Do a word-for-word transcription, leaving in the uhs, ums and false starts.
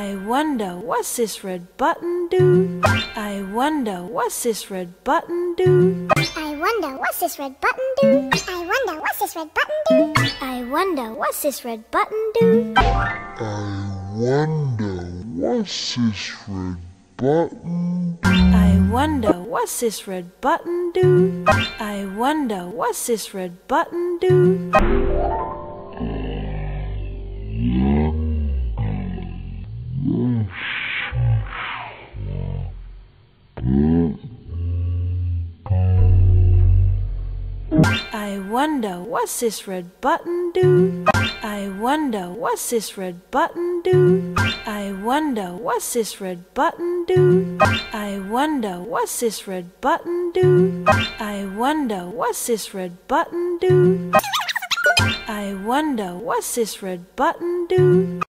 I wonder what's this red button do? I wonder what's this red button do? I wonder what's this red button do? I wonder what's this red button do? I wonder what's this red button do? I wonder what's this red button do? I wonder what's this red button do? I wonder what's this red button do? I wonder what's this red button do? I wonder what's this red button do? I wonder what's this red button do? I wonder what's this red button do? I wonder what's this red button do? I wonder what's this red button do?